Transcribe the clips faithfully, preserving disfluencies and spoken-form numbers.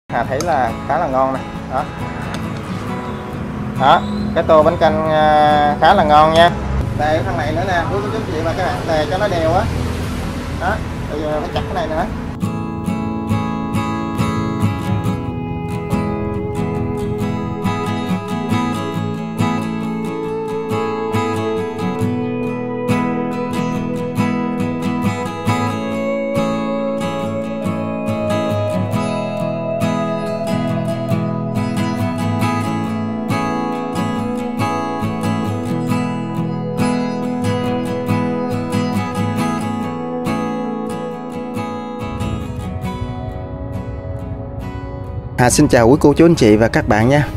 Hà thấy là khá là ngon này. Đó. Đó, cái tô bánh canh khá là ngon nha. Đây thằng này nữa nè, quý cô chú chị và các bạn, tề cho nó đều á. Đó, bây giờ phải chặt cái này nữa. À, xin chào quý cô chú anh chị và các bạn nha.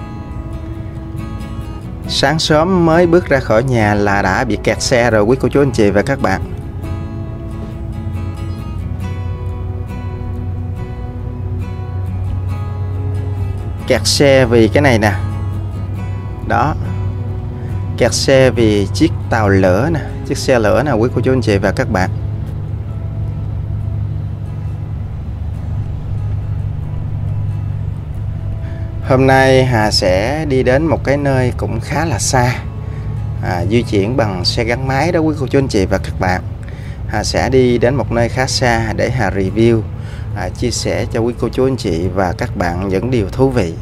Sáng sớm mới bước ra khỏi nhà là đã bị kẹt xe rồi quý cô chú anh chị và các bạn. Kẹt xe vì cái này nè. Đó. Kẹt xe vì chiếc tàu lửa nè, chiếc xe lửa nè quý cô chú anh chị và các bạn. Hôm nay Hà sẽ đi đến một cái nơi cũng khá là xa, à, di chuyển bằng xe gắn máy đó quý cô chú anh chị và các bạn. Hà sẽ đi đến một nơi khá xa để Hà review, à, chia sẻ cho quý cô chú anh chị và các bạn những điều thú vị.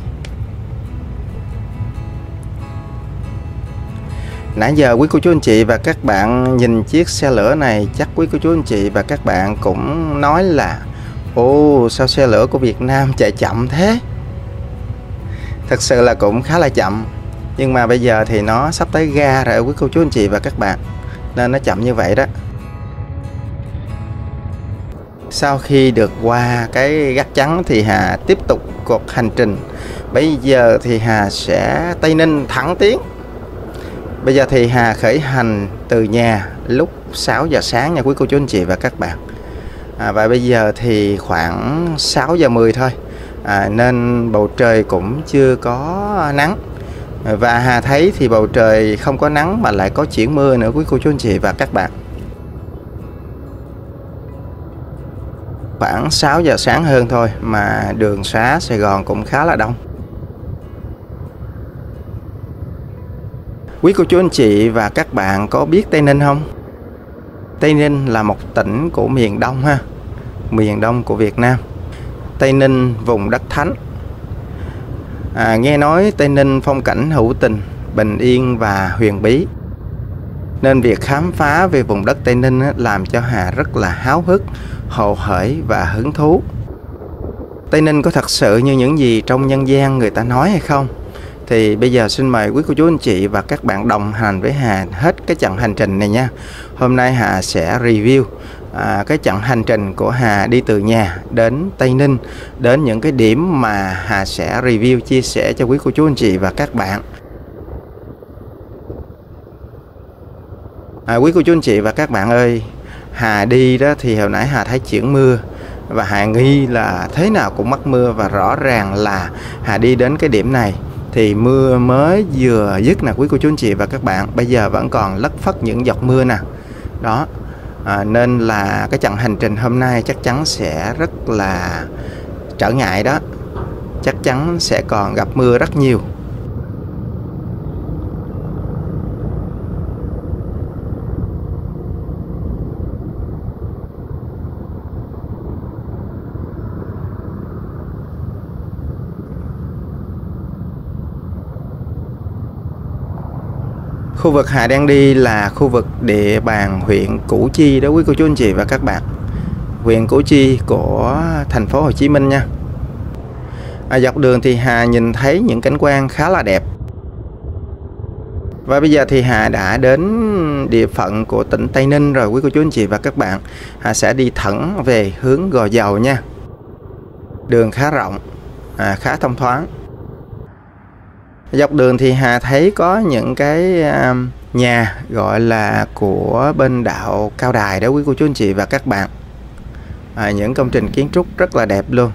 Nãy giờ quý cô chú anh chị và các bạn nhìn chiếc xe lửa này, chắc quý cô chú anh chị và các bạn cũng nói là ồ, sao xe lửa của Việt Nam chạy chậm thế? Thật sự là cũng khá là chậm. Nhưng mà bây giờ thì nó sắp tới ga rồi quý cô chú anh chị và các bạn, nên nó chậm như vậy đó. Sau khi được qua cái gác trắng thì Hà tiếp tục cuộc hành trình. Bây giờ thì Hà sẽ Tây Ninh thẳng tiến. Bây giờ thì Hà khởi hành từ nhà lúc sáu giờ sáng nha quý cô chú anh chị và các bạn. à, Và bây giờ thì khoảng sáu giờ mười thôi, à, nên bầu trời cũng chưa có nắng. Và Hà thấy thì bầu trời không có nắng mà lại có chuyển mưa nữa quý cô chú anh chị và các bạn. Khoảng sáu giờ sáng hơn thôi mà đường xá Sài Gòn cũng khá là đông. Quý cô chú anh chị và các bạn có biết Tây Ninh không? Tây Ninh là một tỉnh của miền Đông ha, miền Đông của Việt Nam. Tây Ninh vùng đất thánh. à, Nghe nói Tây Ninh phong cảnh hữu tình, bình yên và huyền bí, nên việc khám phá về vùng đất Tây Ninh làm cho Hà rất là háo hức, hồ hởi và hứng thú. Tây Ninh có thật sự như những gì trong nhân gian người ta nói hay không? Thì bây giờ xin mời quý cô chú anh chị và các bạn đồng hành với Hà hết cái chặng hành trình này nha. Hôm nay Hà sẽ review à, cái chặng hành trình của Hà đi từ nhà đến Tây Ninh, đến những cái điểm mà Hà sẽ review chia sẻ cho quý cô chú anh chị và các bạn. à, Quý cô chú anh chị và các bạn ơi, Hà đi đó thì hồi nãy Hà thấy chuyển mưa và Hà nghi là thế nào cũng mắc mưa, và rõ ràng là Hà đi đến cái điểm này thì mưa mới vừa dứt nè quý cô chú anh chị và các bạn. Bây giờ vẫn còn lất phất những giọt mưa nè. Đó, à, nên là cái chặng hành trình hôm nay chắc chắn sẽ rất là trở ngại đó. Chắc chắn sẽ còn gặp mưa rất nhiều. Khu vực Hà đang đi là khu vực địa bàn huyện Củ Chi đó quý cô chú anh chị và các bạn. Huyện Củ Chi của thành phố Hồ Chí Minh nha. À, dọc đường thì Hà nhìn thấy những cảnh quan khá là đẹp. Và bây giờ thì Hà đã đến địa phận của tỉnh Tây Ninh rồi quý cô chú anh chị và các bạn. Hà sẽ đi thẳng về hướng Gò Dầu nha. Đường khá rộng, à, khá thông thoáng. Dọc đường thì Hà thấy có những cái uh, nhà gọi là của bên đạo Cao Đài đó quý cô chú anh chị và các bạn. à, Những công trình kiến trúc rất là đẹp luôn.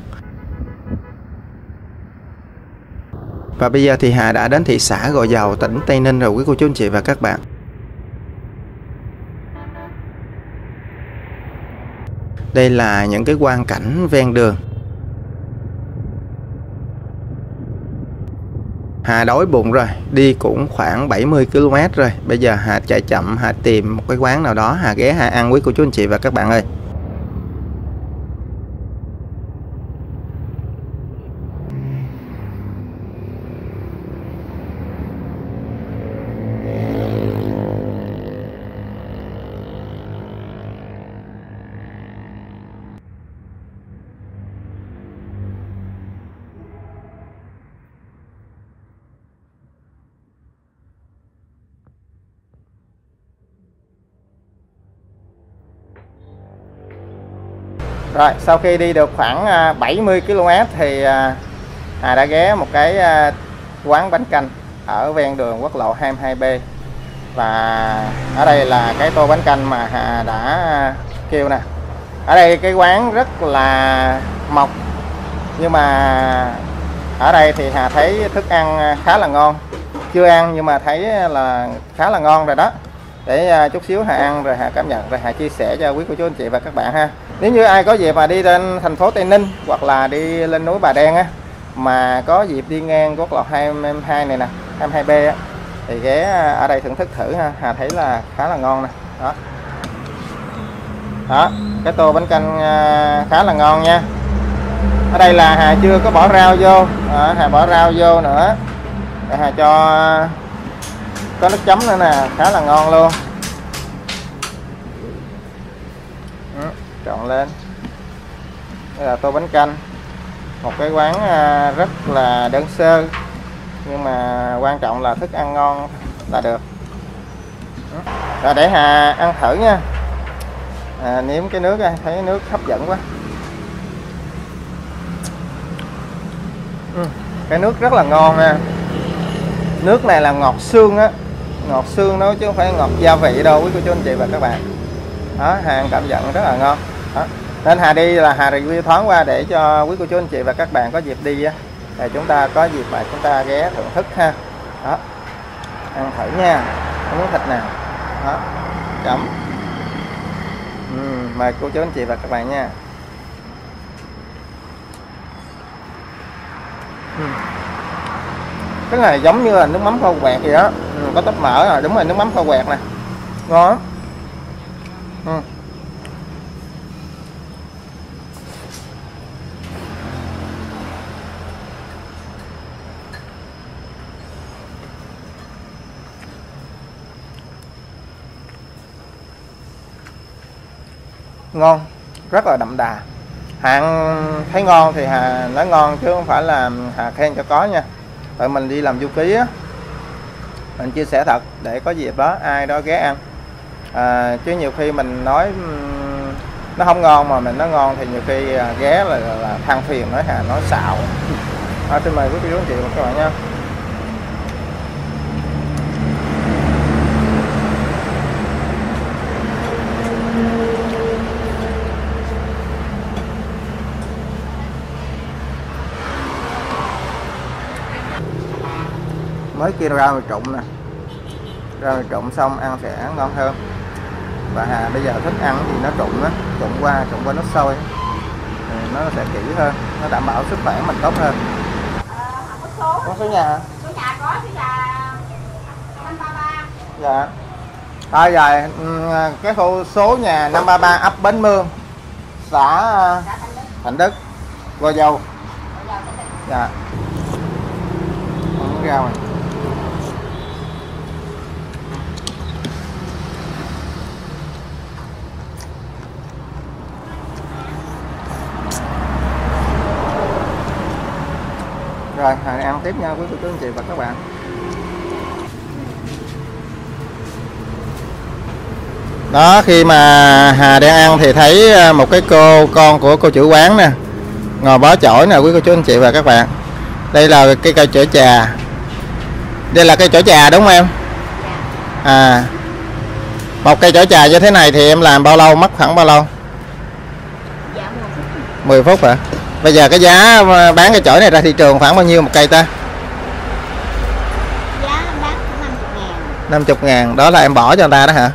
Và bây giờ thì Hà đã đến thị xã Gò Dầu, tỉnh Tây Ninh rồi quý cô chú anh chị và các bạn. Đây là những cái quang cảnh ven đường. Hà đói bụng rồi, đi cũng khoảng bảy mươi ki lô mét rồi. Bây giờ Hà chạy chậm, Hà tìm một cái quán nào đó Hà ghé Hà ăn quý cô chú anh chị và các bạn ơi. Rồi, sau khi đi được khoảng bảy mươi ki lô mét thì Hà đã ghé một cái quán bánh canh ở ven đường quốc lộ hai mươi hai B. Và ở đây là cái tô bánh canh mà Hà đã kêu nè. Ở đây cái quán rất là mộc, nhưng mà ở đây thì Hà thấy thức ăn khá là ngon. Chưa ăn nhưng mà thấy là khá là ngon rồi đó. Để chút xíu Hà ăn rồi Hà cảm nhận rồi Hà chia sẻ cho quý cô chú anh chị và các bạn ha. Nếu như ai có dịp mà đi lên thành phố Tây Ninh hoặc là đi lên núi Bà Đen á, mà có dịp đi ngang quốc lộ hai mươi hai này nè, hai mươi hai B á, thì ghé ở đây thưởng thức thử ha. Hà thấy là khá là ngon nè. Đó. Đó, cái tô bánh canh khá là ngon nha. Ở đây là Hà chưa có bỏ rau vô. Đó, Hà bỏ rau vô nữa. Để Hà cho có nước chấm nữa nè, khá là ngon luôn. Ừ, trộn lên. Đây là tô bánh canh. Một cái quán rất là đơn sơ, nhưng mà quan trọng là thức ăn ngon là được. Rồi để Hà ăn thử nha. À, nếm cái nước, thấy nước hấp dẫn quá. Ừ, cái nước rất là ngon nha. Nước này là ngọt xương á, ngọt xương đó chứ không phải ngọt gia vị đâu quý cô chú anh chị và các bạn. Đó, Hà ăn cảm nhận rất là ngon. Đó. Nên Hà đi là Hà review thoáng qua để cho quý cô chú anh chị và các bạn có dịp đi á, thì chúng ta có dịp mà chúng ta ghé thưởng thức ha. Đó, ăn thử nha, có miếng thịt nào. Đó, chấm. Ừ, mời cô chú anh chị và các bạn nha. Ừ. Cái này giống như là nước mắm kho quẹt gì đó. Ừ, có tóp mỡ rồi, đúng rồi, nước mắm kho quẹt nè, ngon lắm. Ừ. Ngon, rất là đậm đà. Hà thấy ngon thì Hà nói ngon chứ không phải là Hà khen cho có nha. Tại mình đi làm du ký á, mình chia sẻ thật để có dịp đó ai đó ghé ăn. À, chứ nhiều khi mình nói nó không ngon mà mình nói ngon thì nhiều khi ghé là, là, là than phiền, nói Hà nói xạo. À, xin mời quý vị chị và các bạn nha. Mới kia rau rồi trụng nè, rau rồi trụng xong ăn sẽ ngon hơn. Và Hà bây giờ thích ăn thì nó trụng đó, trụng qua trụng qua nước sôi thì nó sẽ kỹ hơn, nó đảm bảo sức khỏe mình tốt hơn. Ờ, có số nhà hả? Số nhà có, số nhà năm ba ba. Dạ. Thôi rồi, cái khu số nhà năm ba ba ấp Bến Mương, xã Thạnh Đức, Gò Dầu. Dạ. Không rau này. Rồi, Hà ăn tiếp nha quý cô chú anh chị và các bạn. Đó, khi mà Hà đang ăn thì thấy một cái cô con của cô chủ quán nè, ngồi bó chổi nè quý cô chú anh chị và các bạn. Đây là cái cây chổi trà. Đây là cây chổi trà đúng không em? À, một cây chổi trà như thế này thì em làm bao lâu, mất khoảng bao lâu? mười phút hả? Bây giờ cái giá bán cái chổi này ra thị trường khoảng bao nhiêu một cây ta? Giá bán khoảng năm mươi ngàn. năm mươi ngàn, đó là em bỏ cho người ta đó hả?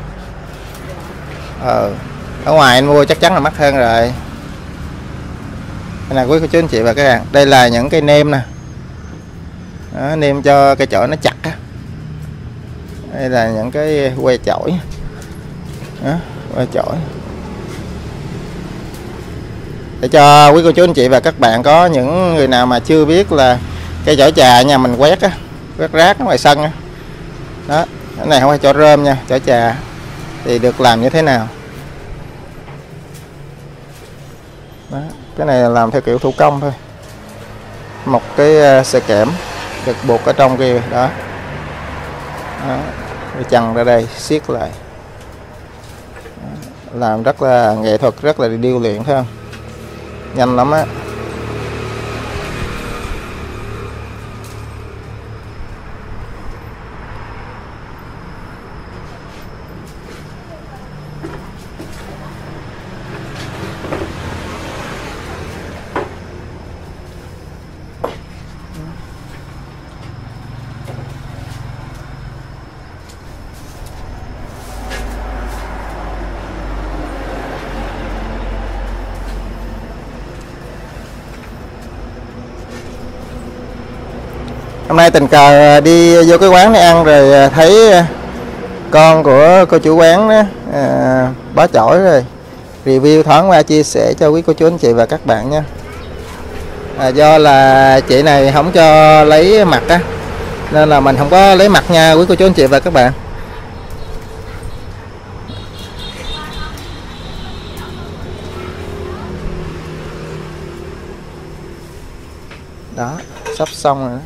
Ờ, ở ngoài anh mua chắc chắn là mắc hơn rồi. Đây là quý cô chú anh chị và các bạn, đây là những cây nêm nè. Đó, nêm cho cây chổi nó chặt á. Đây là những cái que chổi. Đó, que chổi. Để cho quý cô chú anh chị và các bạn có những người nào mà chưa biết là cây chổi trà nhà mình quét á, quét rác ở ngoài sân á. Đó, cái này không phải chổi rơm nha, chổi trà thì được làm như thế nào. Đó, cái này là làm theo kiểu thủ công thôi. Một cái sợi kẽm được buộc ở trong kia đó. Đó, chằng ra đây siết lại. Đó, làm rất là nghệ thuật, rất là điêu luyện thấy không? Nhanh lắm á. Hôm nay tình cờ đi vô cái quán này ăn rồi thấy con của cô chủ quán đó à, bó chổi rồi review thoáng qua chia sẻ cho quý cô chú anh chị và các bạn nha. À, do là chị này không cho lấy mặt á nên là mình không có lấy mặt nha quý cô chú anh chị và các bạn. Đó, sắp xong rồi đó.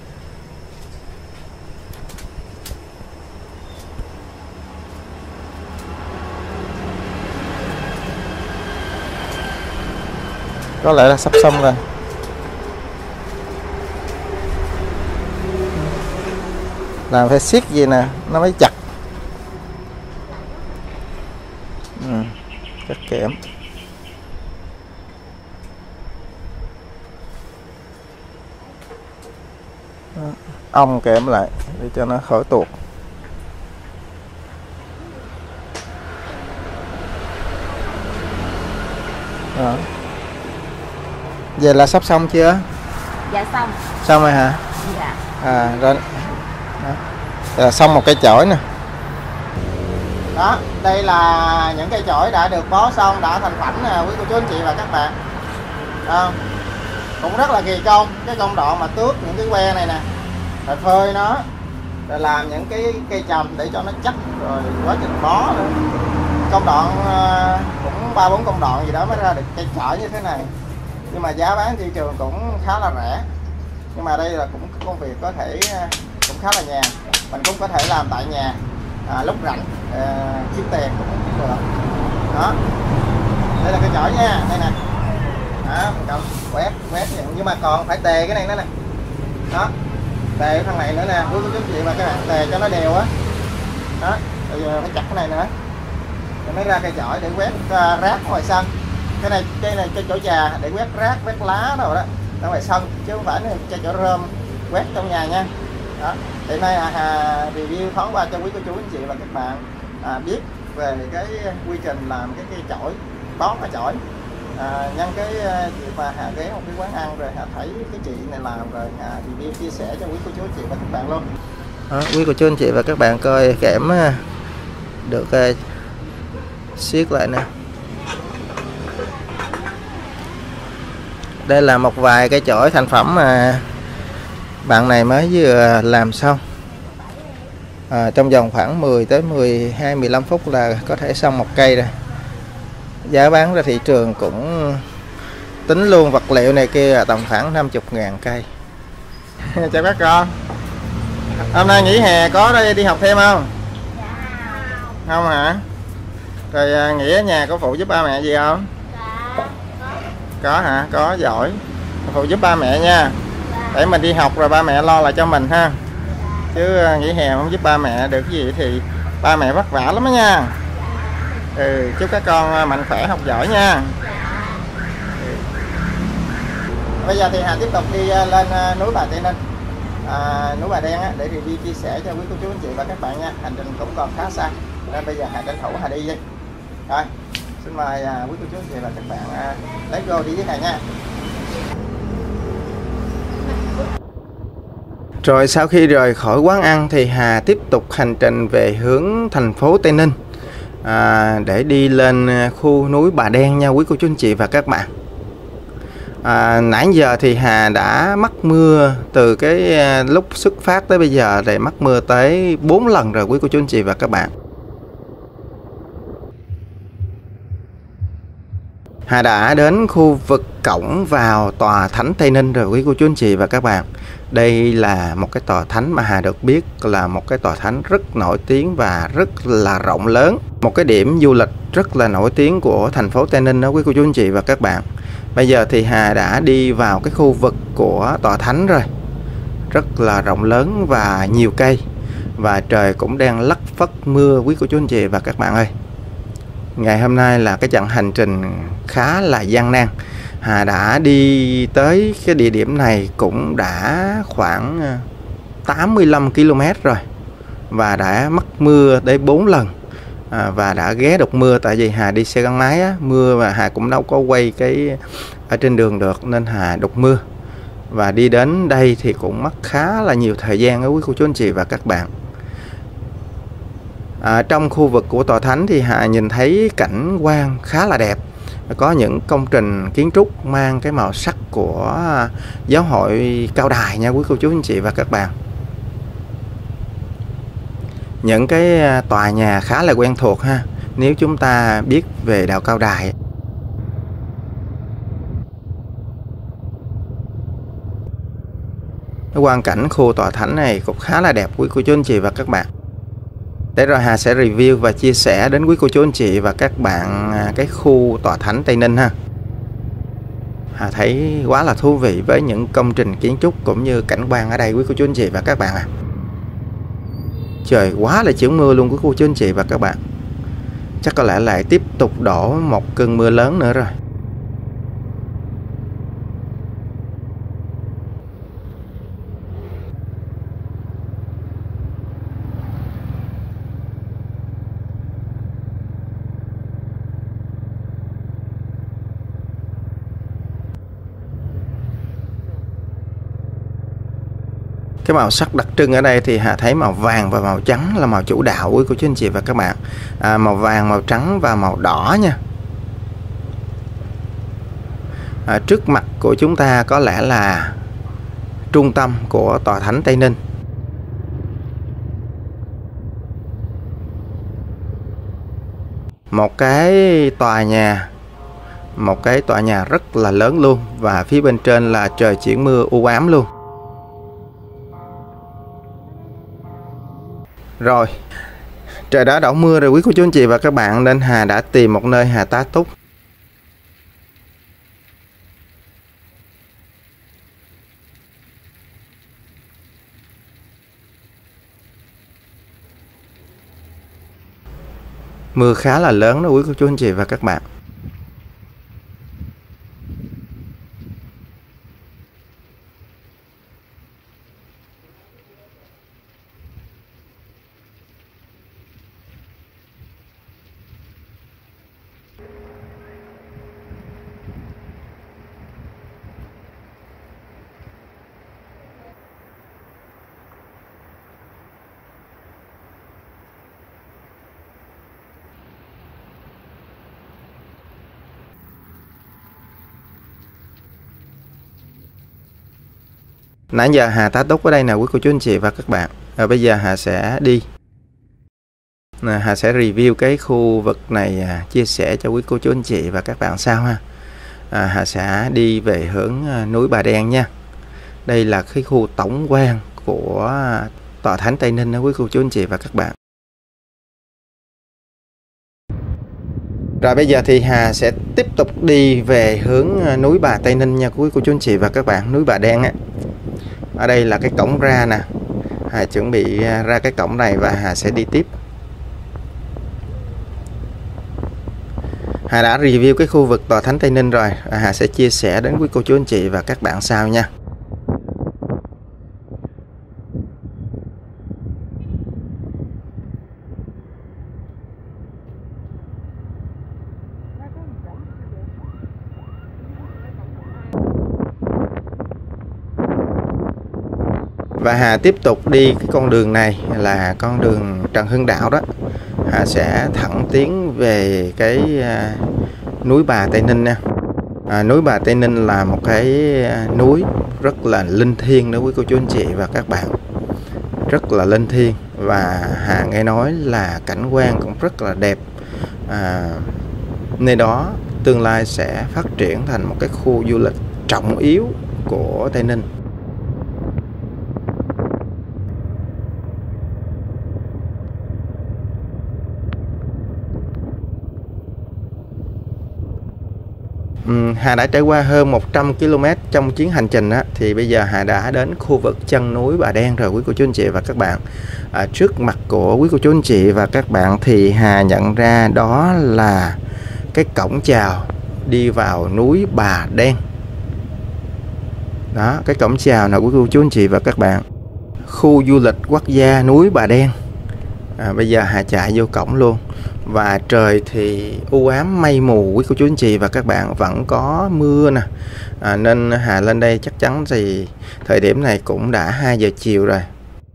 Có lẽ là sắp xong rồi. Làm phải siết gì nè nó mới chặt. Ừ, cắt kẽm. Ong kẽm lại để cho nó khỏi tuột. Đó. Vậy là sắp xong chưa? Dạ xong. Xong rồi hả? Dạ. À rồi. Đó. Là xong một cây chổi nè. Đó, đây là những cây chổi đã được bó xong, đã thành phẩm nè quý cô chú anh chị và các bạn. À, cũng rất là kỳ công, cái công đoạn mà tước những cái que này nè, rồi phơi nó, rồi làm những cái cây trầm để cho nó chắc, rồi quá trình bó nữa. Công đoạn cũng ba bốn công đoạn gì đó mới ra được cây chổi như thế này. Nhưng mà giá bán thị trường cũng khá là rẻ. Nhưng mà đây là cũng công việc có thể cũng khá là nhàn, mình cũng có thể làm tại nhà à, lúc rảnh à, kiếm tiền cũng được. Đó, đây là cây chổi nha, đây nè. Đó, cầm quét quét nhưng mà còn phải tề cái này nữa nè. Đó, tề thằng này nữa nè, quý cô chú chị và các bạn, tề cho nó đều á. Đó. Đó, bây giờ phải chặt cái này nữa để mới ra cây chổi để quét uh, rác ngoài sân. Cái này cây này cây chổi trà để quét rác, quét lá đâu đó ở ngoài sân, chứ không phải cây chổi rơm quét trong nhà nha. Đó, hiện nay à, à, review thoáng qua cho quý cô chú anh chị và các bạn à, biết về cái quy trình làm cái cây chổi, bó cái chổi. À, nhân cái việc mà Hà ghé một cái quán ăn rồi Hà thấy cái chị này làm rồi Hà review chia sẻ cho quý cô chú anh chị và các bạn luôn. Đó, quý cô chú anh chị và các bạn coi kẽm được uh, siết lại nè. Đây là một vài cái chổi thành phẩm mà bạn này mới vừa làm xong. À, trong vòng khoảng mười tới mười hai mười lăm phút là có thể xong một cây rồi. Giá bán ra thị trường cũng tính luôn vật liệu này kia là tầm khoảng năm mươi ngàn cây. Chào các con. Hôm nay nghỉ hè có đây đi học thêm không? Không hả? Rồi nghỉ ở nhà có phụ giúp ba mẹ gì không? Có hả? Có, giỏi. Phụ giúp ba mẹ nha. Để mình đi học rồi ba mẹ lo lại cho mình ha. Chứ nghỉ hè không giúp ba mẹ được cái gì thì ba mẹ vất vả lắm đó nha. Ừ, chúc các con mạnh khỏe học giỏi nha. Ừ. Bây giờ thì Hà tiếp tục đi lên núi Bà Tây Ninh, à, núi Bà Đen á, để review chia sẻ cho quý cô chú anh chị và các bạn nha. Hành trình cũng còn khá xa nên bây giờ Hà tranh thủ Hà đi đi. Rồi, xin mời à, quý cô chú anh chị và các bạn à, lấy go đi với Hà nha. Rồi sau khi rời khỏi quán ăn thì Hà tiếp tục hành trình về hướng thành phố Tây Ninh à, để đi lên khu núi Bà Đen nha quý cô chú anh chị và các bạn. À, nãy giờ thì Hà đã mắc mưa từ cái lúc xuất phát tới bây giờ để mắc mưa tới bốn lần rồi quý cô chú anh chị và các bạn. Hà đã đến khu vực cổng vào tòa thánh Tây Ninh rồi quý cô chú anh chị và các bạn. Đây là một cái tòa thánh mà Hà được biết là một cái tòa thánh rất nổi tiếng và rất là rộng lớn. Một cái điểm du lịch rất là nổi tiếng của thành phố Tây Ninh đó quý cô chú anh chị và các bạn. Bây giờ thì Hà đã đi vào cái khu vực của tòa thánh rồi. Rất là rộng lớn và nhiều cây. Và trời cũng đang lất phất mưa quý cô chú anh chị và các bạn ơi. Ngày hôm nay là cái chặng hành trình khá là gian nan. Hà đã đi tới cái địa điểm này cũng đã khoảng tám mươi lăm ki lô mét rồi. Và đã mắc mưa đến bốn lần. À, và đã ghé đục mưa tại vì Hà đi xe gắn máy á, mưa và Hà cũng đâu có quay cái ở trên đường được nên Hà đục mưa. Và đi đến đây thì cũng mất khá là nhiều thời gian đó quý cô chú anh chị và các bạn. À, trong khu vực của tòa thánh thì Hà nhìn thấy cảnh quan khá là đẹp. Có những công trình kiến trúc mang cái màu sắc của giáo hội Cao Đài nha quý cô chú anh chị và các bạn. Những cái tòa nhà khá là quen thuộc ha, nếu chúng ta biết về đạo Cao Đài. Cái quang cảnh khu tòa thánh này cũng khá là đẹp quý cô chú anh chị và các bạn. Để rồi Hà sẽ review và chia sẻ đến quý cô chú anh chị và các bạn cái khu tòa thánh Tây Ninh ha. Hà thấy quá là thú vị với những công trình kiến trúc cũng như cảnh quan ở đây quý cô chú anh chị và các bạn à. Trời quá là chịu mưa luôn quý cô chú anh chị và các bạn. Chắc có lẽ lại tiếp tục đổ một cơn mưa lớn nữa rồi. Cái màu sắc đặc trưng ở đây thì Hà thấy màu vàng và màu trắng là màu chủ đạo quý cô chú anh chị và các bạn. À, màu vàng, màu trắng và màu đỏ nha. À, trước mặt của chúng ta có lẽ là trung tâm của tòa thánh Tây Ninh. Một cái tòa nhà, một cái tòa nhà rất là lớn luôn. Và phía bên trên là trời chuyển mưa u ám luôn. Rồi, trời đã đổ mưa rồi quý cô chú anh chị và các bạn, nên Hà đã tìm một nơi Hà tá túc. Mưa khá là lớn đó quý cô chú anh chị và các bạn. Nãy giờ Hà tá túc ở đây nè quý cô chú anh chị và các bạn. Rồi bây giờ Hà sẽ đi nè, Hà sẽ review cái khu vực này, à, chia sẻ cho quý cô chú anh chị và các bạn sao ha. à, Hà sẽ đi về hướng à, núi Bà Đen nha. Đây là cái khu tổng quan của tòa thánh Tây Ninh đó quý cô chú anh chị và các bạn. Rồi bây giờ thì Hà sẽ tiếp tục đi về hướng núi Bà Tây Ninh nha quý cô chú anh chị và các bạn. Núi Bà Đen á. Ở đây là cái cổng ra nè. Hà chuẩn bị ra cái cổng này và Hà sẽ đi tiếp. Hà đã review cái khu vực tòa thánh Tây Ninh rồi. Hà sẽ chia sẻ đến quý cô chú anh chị và các bạn sau nha. Và Hà tiếp tục đi cái con đường này là con đường Trần Hưng Đạo đó. Hà sẽ thẳng tiến về cái à, núi Bà Tây Ninh nha. À, núi Bà Tây Ninh là một cái núi rất là linh thiêng đối với cô chú anh chị và các bạn, rất là linh thiêng, và Hà nghe nói là cảnh quan cũng rất là đẹp. À, nơi đó tương lai sẽ phát triển thành một cái khu du lịch trọng yếu của Tây Ninh. Hà đã trải qua hơn một trăm ki lô mét trong chuyến hành trình á, thì bây giờ Hà đã đến khu vực chân núi Bà Đen rồi quý cô chú anh chị và các bạn. À, trước mặt của quý cô chú anh chị và các bạn thì Hà nhận ra đó là cái cổng chào đi vào núi Bà Đen. Đó, cái cổng chào nào quý cô chú anh chị và các bạn. Khu du lịch quốc gia núi Bà Đen. À, bây giờ Hà chạy vô cổng luôn. Và trời thì u ám mây mù quý cô chú anh chị và các bạn, vẫn có mưa nè. À, nên Hà lên đây chắc chắn thì thời điểm này cũng đã hai giờ chiều rồi.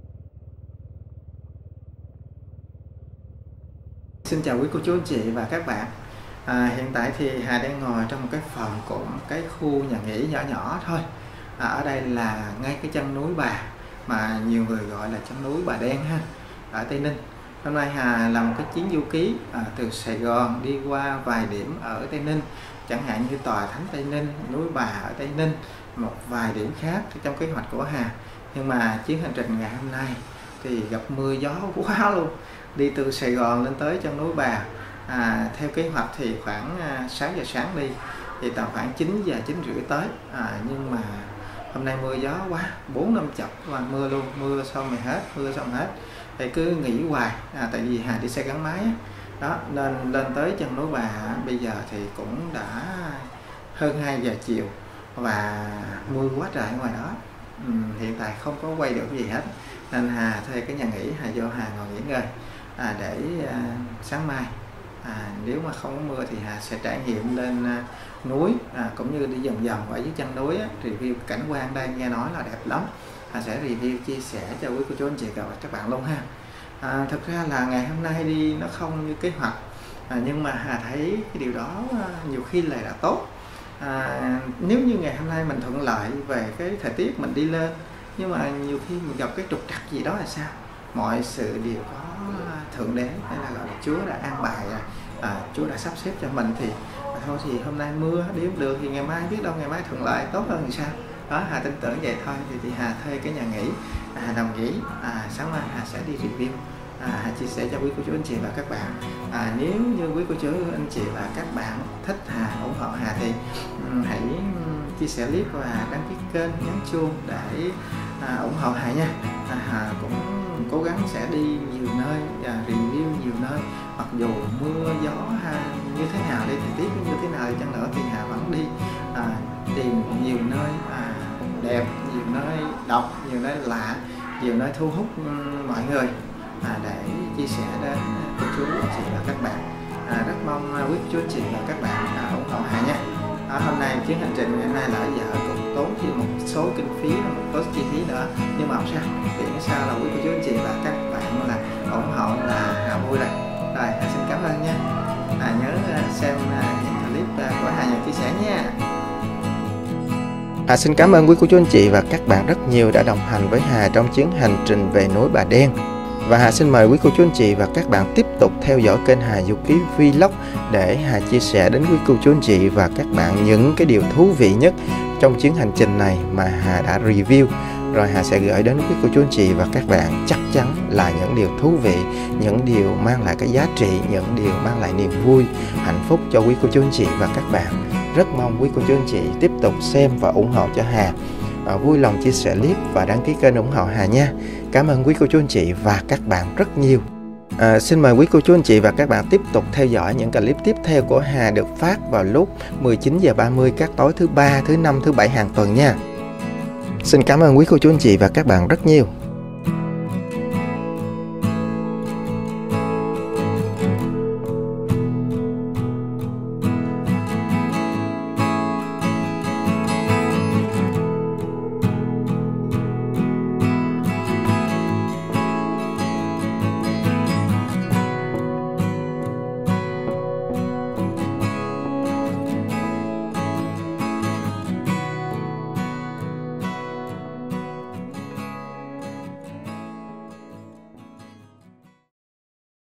Xin chào quý cô chú anh chị và các bạn. À, hiện tại thì Hà đang ngồi trong một cái phòng của một cái khu nhà nghỉ nhỏ nhỏ thôi. À, ở đây là ngay cái chân núi Bà, mà nhiều người gọi là chân núi Bà Đen ha, ở Tây Ninh. Hôm nay Hà làm một cái chuyến du ký à, từ Sài Gòn đi qua vài điểm ở Tây Ninh, chẳng hạn như Tòa Thánh Tây Ninh, núi Bà ở Tây Ninh, một vài điểm khác trong kế hoạch của Hà. Nhưng mà chuyến hành trình ngày hôm nay thì gặp mưa gió quá luôn. Đi từ Sài Gòn lên tới chân núi Bà, à, theo kế hoạch thì khoảng à, sáu giờ sáng đi, thì tầm khoảng chín giờ, chín rưỡi tới. À, nhưng mà hôm nay mưa gió quá, bốn năm chập và mưa luôn, mưa xong rồi hết, mưa xong hết. Thì cứ nghỉ hoài, à, tại vì Hà đi xe gắn máy đó, nên lên tới chân núi Bà bây giờ thì cũng đã hơn hai giờ chiều và mưa quá trời ngoài đó. Ừ, hiện tại không có quay được gì hết, nên Hà thuê cái nhà nghỉ, Hà vô Hà ngồi nghỉ ngơi à, để à, sáng mai à, nếu mà không có mưa thì Hà sẽ trải nghiệm lên à, núi à, cũng như đi vòng vòng ở dưới chân núi á, review cảnh quan đây nghe nói là đẹp lắm. Hà sẽ review chia sẻ cho quý cô chú anh chị và các bạn luôn ha. À, thực ra là ngày hôm nay đi nó không như kế hoạch, à, nhưng mà Hà thấy cái điều đó à, nhiều khi là đã tốt. À, nếu như ngày hôm nay mình thuận lợi về cái thời tiết mình đi lên, nhưng mà nhiều khi mình gặp cái trục trặc gì đó là sao? Mọi sự đều có thượng đế, hay là gọi là Chúa đã an bài, à, Chúa đã sắp xếp cho mình thì à, thôi thì hôm nay mưa đi không được thì ngày mai biết đâu ngày mai thuận lợi tốt hơn thì sao? Đó, Hà tin tưởng vậy thôi. Thì, thì Hà thuê cái nhà nghỉ, Hà nằm nghỉ, à, sáng mai Hà sẽ đi review, à, Hà chia sẻ cho quý cô chú anh chị và các bạn. À, nếu như quý cô chú anh chị và các bạn thích Hà, ủng hộ Hà thì um, hãy chia sẻ clip và đăng ký kênh, nhấn chuông để à, ủng hộ Hà nha. À, Hà cũng cố gắng sẽ đi nhiều nơi và review nhiều nơi, mặc dù mưa gió ha, như thế nào đi, thời tiết như thế nào đi chăng nữa thì Hà vẫn đi à, tìm nhiều nơi à, đẹp, nhiều nơi độc, nhiều nơi lạ, nhiều nơi thu hút mọi người à, để chia sẻ đến cô chú anh chị và các bạn. À, rất mong quý chú anh chị và các bạn à, ủng hộ Hà nha. À, hôm nay chuyến hành trình ngày hôm nay là giờ cũng tốn thêm một số kinh phí, một số chi phí nữa, nhưng mà không sao, thì sao là quý cô chú anh chị và các bạn là ủng hộ là Hà vui rồi. Rồi, Hà xin cảm ơn nha. À, nhớ xem những clip của Hà nhận chia sẻ nha. Hà xin cảm ơn quý cô chú anh chị và các bạn rất nhiều đã đồng hành với Hà trong chuyến hành trình về núi Bà Đen. Và Hà xin mời quý cô chú anh chị và các bạn tiếp tục theo dõi kênh Hà Du Ký Vlog để Hà chia sẻ đến quý cô chú anh chị và các bạn những cái điều thú vị nhất trong chuyến hành trình này mà Hà đã review. Rồi Hà sẽ gửi đến quý cô chú anh chị và các bạn chắc chắn là những điều thú vị, những điều mang lại cái giá trị, những điều mang lại niềm vui, hạnh phúc cho quý cô chú anh chị và các bạn. Rất mong quý cô chú anh chị tiếp tục xem và ủng hộ cho Hà. À, vui lòng chia sẻ clip và đăng ký kênh ủng hộ Hà nha. Cảm ơn quý cô chú anh chị và các bạn rất nhiều. À, xin mời quý cô chú anh chị và các bạn tiếp tục theo dõi những clip tiếp theo của Hà được phát vào lúc mười chín giờ ba mươi các tối thứ ba, thứ năm, thứ bảy hàng tuần nha. Xin cảm ơn quý cô chú anh chị và các bạn rất nhiều.